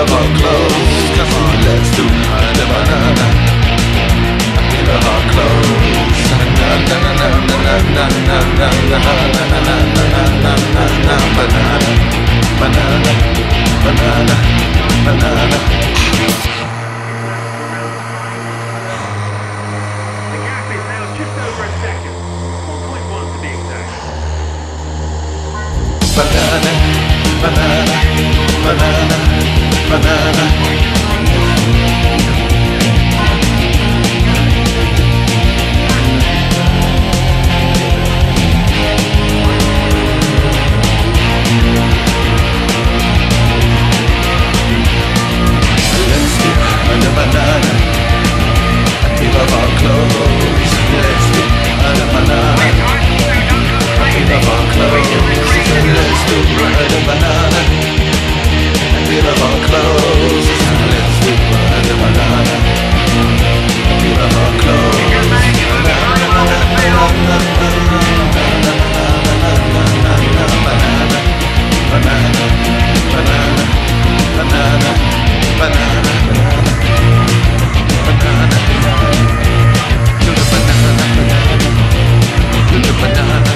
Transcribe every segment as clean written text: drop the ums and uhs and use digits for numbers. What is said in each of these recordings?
of our clothes. Come on, let's do the banana. A peel of our clothes. Banana, banana, banana, banana. The gap is now just over a second. 4.1 to be exact. Banana, banana, banana, banana. Let's do the banana. A peel of our clothes. Let's do the banana. A peel of our clothes. Let's do the banana. A peel of our clothes. Let's do the banana. A peel of our clothes. Banana, banana, banana, banana, banana, do the banana, do the banana,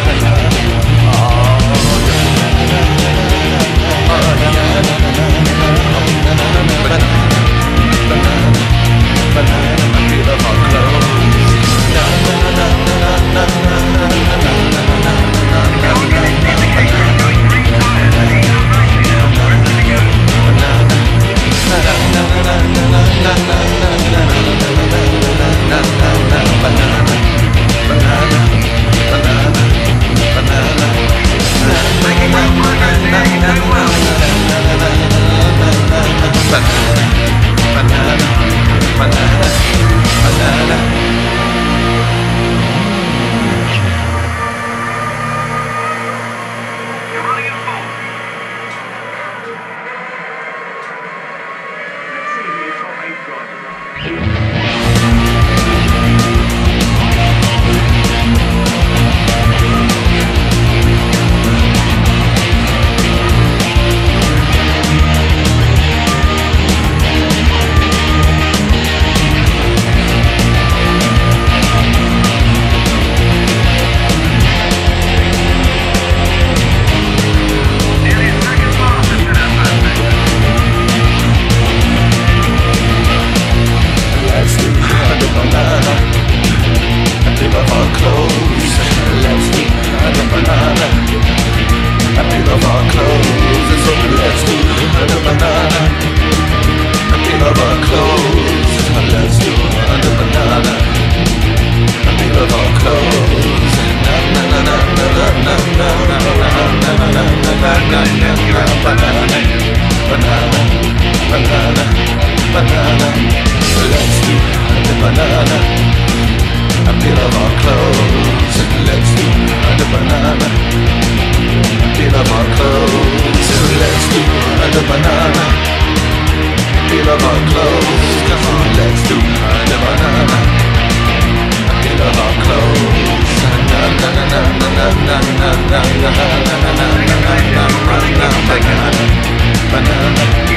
banana, I feel of our clothes. You're running at fault. Let's see who your top 8 drivers are. Nearly a second faster to that perfect. Let's do the banana. A peel of our clothes. Let's do the banana. A peel of our clothes. So let's do the banana. A peel of our clothes. Let's do the banana. A peel of our clothes. Na na na na na na na na na na na na na banana, banana, banana, banana. Let's do the banana. A peel of our clothes. Let's do the banana. A peel of our clothes. Let's do the banana. A peel of our clothes. Come on, let's do the banana. A peel of our clothes. Na na na na na na na na na na na na na na na na banana, banana.